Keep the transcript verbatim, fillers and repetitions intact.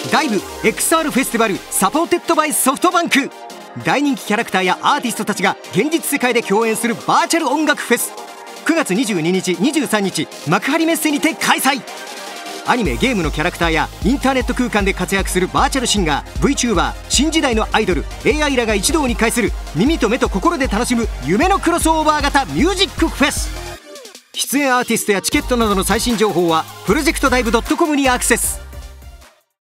ダイブ エックスアール フェスティバルサポーテッドバイソフトバンク。大人気キャラクターやアーティストたちが現実世界で共演するバーチャル音楽フェス、くがつにじゅうににちにじゅうさんにち幕張メッセにて開催。アニメゲームのキャラクターやインターネット空間で活躍するバーチャルシンガー VTuber、 新時代のアイドル エーアイ らが一堂に会する耳と目と心で楽しむ夢のクロスオーバー型ミュージックフェス。出演アーティストやチケットなどの最新情報はプロジェクトダイブ ドットコム にアクセス。